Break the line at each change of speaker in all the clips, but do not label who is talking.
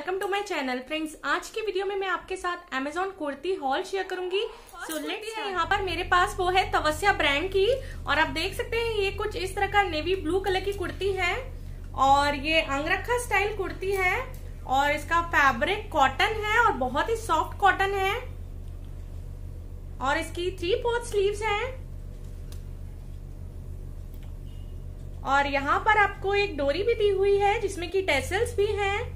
Welcome to my channel. Friends, आज की video में मैं आपके साथ अमेजॉन कुर्ती हॉल शेयर करूंगी। सो लेट्स है यहाँ पर मेरे पास वो है तवस्या ब्रांड की, और आप देख सकते हैं ये कुछ इस तरह का नेवी ब्लू कलर की कुर्ती है, और ये अंगरखा स्टाइल कुर्ती है, और इसका फैब्रिक कॉटन है और बहुत ही सॉफ्ट कॉटन है, और इसकी 3/4 स्लीव्स हैं, और यहाँ पर आपको एक डोरी भी दी हुई है जिसमें कि टेसल्स भी हैं।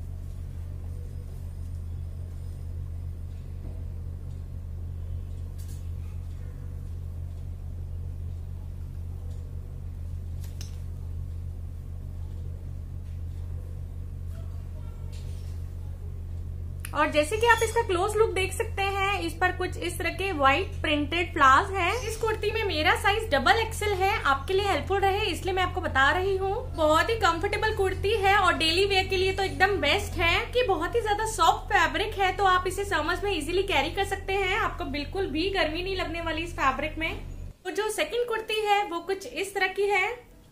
और जैसे कि आप इसका क्लोज लुक देख सकते हैं, इस पर कुछ इस तरह के व्हाइट प्रिंटेड फ्लावर्स हैं। इस कुर्ती में मेरा साइज डबल एक्सेल है, आपके लिए हेल्पफुल रहे इसलिए मैं आपको बता रही हूँ। बहुत ही कंफर्टेबल कुर्ती है और डेली वेयर के लिए तो एकदम बेस्ट है कि बहुत ही ज्यादा सॉफ्ट फैब्रिक है, तो आप इसे समर्स में इजीली कैरी कर सकते हैं। आपको बिल्कुल भी गर्मी नहीं लगने वाली इस फैब्रिक में। तो जो सेकेंड कुर्ती है वो कुछ इस तरह की है।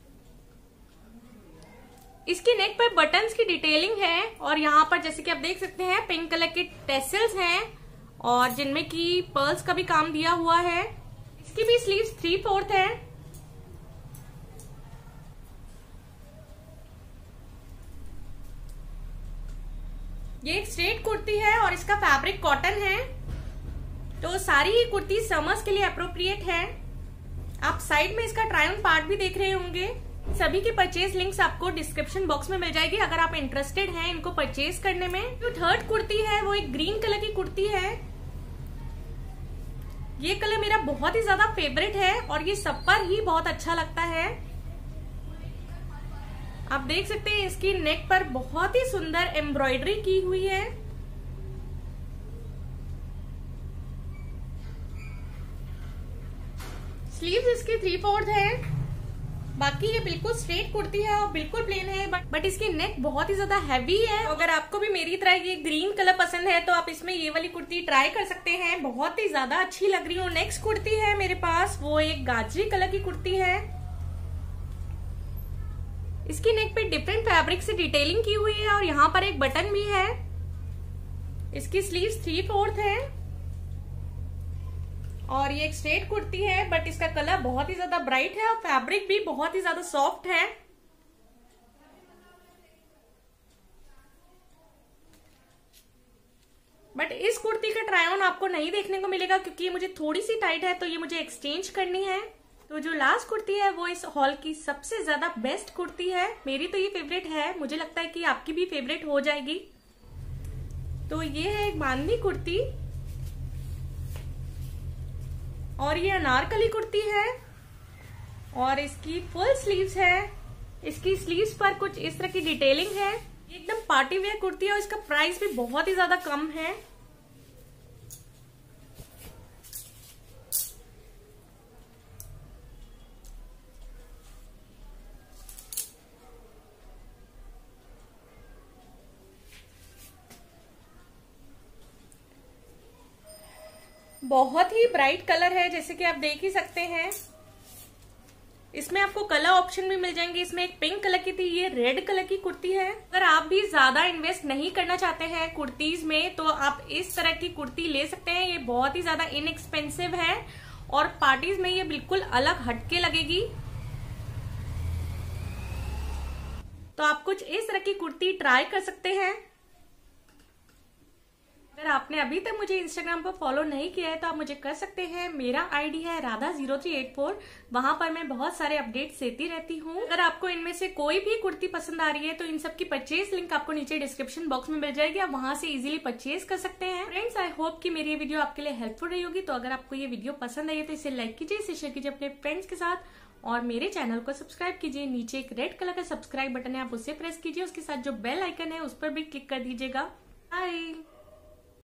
इसकी नेक पर बटन्स की डिटेलिंग है, और यहाँ पर जैसे कि आप देख सकते हैं पिंक कलर के टेसल्स हैं, और जिनमें कि पर्ल्स का भी काम दिया हुआ है। इसकी भी स्लीव्स 3/4 है। ये एक स्ट्रेट कुर्ती है और इसका फैब्रिक कॉटन है, तो सारी ही कुर्ती समर्स के लिए अप्रोप्रिएट है। आप साइड में इसका ट्राई ऑन पार्ट भी देख रहे होंगे। सभी की परचेज लिंक्स आपको डिस्क्रिप्शन बॉक्स में मिल जाएगी अगर आप इंटरेस्टेड हैं इनको परचेज करने में। जो थर्ड कुर्ती है वो एक ग्रीन कलर की कुर्ती है। ये कलर मेरा बहुत ही ज्यादा फेवरेट है और ये सब पर ही बहुत अच्छा लगता है। आप देख सकते हैं इसकी नेक पर बहुत ही सुंदर एम्ब्रॉयडरी की हुई है। स्लीव्स इसकी 3/4 है। बाकी ये बिल्कुल स्ट्रेट कुर्ती है और बिल्कुल प्लेन है, बट इसकी नेक बहुत ही ज्यादा हैवी है। अगर आपको भी मेरी तरह ये ग्रीन कलर पसंद है तो आप इसमें ये वाली कुर्ती ट्राई कर सकते हैं, बहुत ही ज्यादा अच्छी लग रही है। नेक्स्ट कुर्ती है मेरे पास वो एक गाजरी कलर की कुर्ती है। इसकी नेक पे डिफरेंट फैब्रिक से डिटेलिंग की हुई है, और यहाँ पर एक बटन भी है। इसकी स्लीव्स 3/4 है, और ये एक स्ट्रेट कुर्ती है, बट इसका कलर बहुत ही ज्यादा ब्राइट है और फैब्रिक भी बहुत ही ज्यादा सॉफ्ट है। बट इस कुर्ती का ट्राई ऑन आपको नहीं देखने को मिलेगा क्योंकि ये मुझे थोड़ी सी टाइट है, तो ये मुझे एक्सचेंज करनी है। तो जो लास्ट कुर्ती है वो इस हॉल की सबसे ज्यादा बेस्ट कुर्ती है। मेरी तो ये फेवरेट है, मुझे लगता है कि आपकी भी फेवरेट हो जाएगी। तो ये है एक बांधनी कुर्ती, और ये अनारकली कुर्ती है, और इसकी फुल स्लीव्स है। इसकी स्लीव्स पर कुछ इस तरह की डिटेलिंग है। ये एकदम पार्टी वेयर कुर्ती है और इसका प्राइस भी बहुत ही ज्यादा कम है। बहुत ही ब्राइट कलर है जैसे कि आप देख ही सकते हैं। इसमें आपको कलर ऑप्शन भी मिल जाएंगे। इसमें एक पिंक कलर की थी, ये रेड कलर की कुर्ती है। अगर आप भी ज्यादा इन्वेस्ट नहीं करना चाहते हैं कुर्तीज में तो आप इस तरह की कुर्ती ले सकते हैं। ये बहुत ही ज्यादा इनएक्सपेंसिव है और पार्टीज में ये बिल्कुल अलग हटके लगेगी। तो आप कुछ इस तरह की कुर्ती ट्राई कर सकते हैं। अगर आपने अभी तक मुझे इंस्टाग्राम पर फॉलो नहीं किया है तो आप मुझे कर सकते हैं। मेरा आईडी है radha0384। वहां पर मैं बहुत सारे अपडेट्स देती रहती हूँ। अगर आपको इनमें से कोई भी कुर्ती पसंद आ रही है तो इन सब की परचेज लिंक आपको नीचे डिस्क्रिप्शन बॉक्स में मिल जाएगी, आप वहां से इजीली परचेज कर सकते हैं। फ्रेंड्स, आई होप कि मेरी ये वीडियो आपके लिए हेल्पफुल रही होगी। तो अगर आपको ये वीडियो पसंद आई है तो इसे लाइक कीजिए, इसे शेयर कीजिए अपने फ्रेंड्स के साथ, और मेरे चैनल को सब्सक्राइब कीजिए। नीचे एक रेड कलर का सब्सक्राइब बटन है, आप उसे प्रेस कीजिए। उसके साथ जो बेल आइकन है उस पर भी क्लिक कर दीजिएगा। बाय।